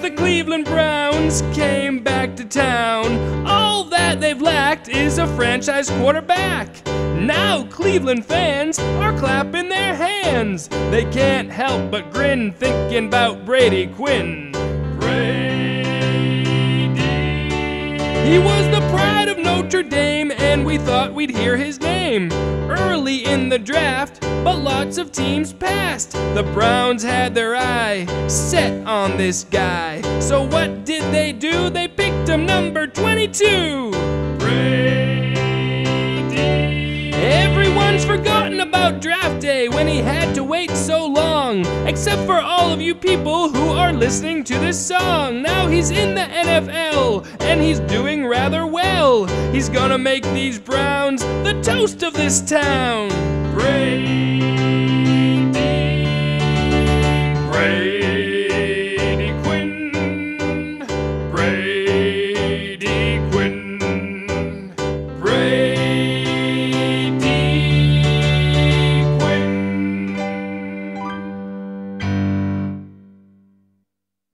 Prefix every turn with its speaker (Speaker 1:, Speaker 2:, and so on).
Speaker 1: the Cleveland Browns came back to town. All that they've lacked is a franchise quarterback. Now Cleveland fans are clapping their hands. They can't help but grin thinking about Brady Quinn. He was the pride of Notre Dame, and we thought we'd hear his name early in the draft, but lots of teams passed. The Browns had their eye set on this guy. So what did they do? They picked him number 22. Brady. Everyone's forgotten about draft day when he had to wait so long, except for all of you people who are listening to this song. Now he's in the NFL, and he's doing rather well. He's gonna make these Browns the toast of this town. Brady.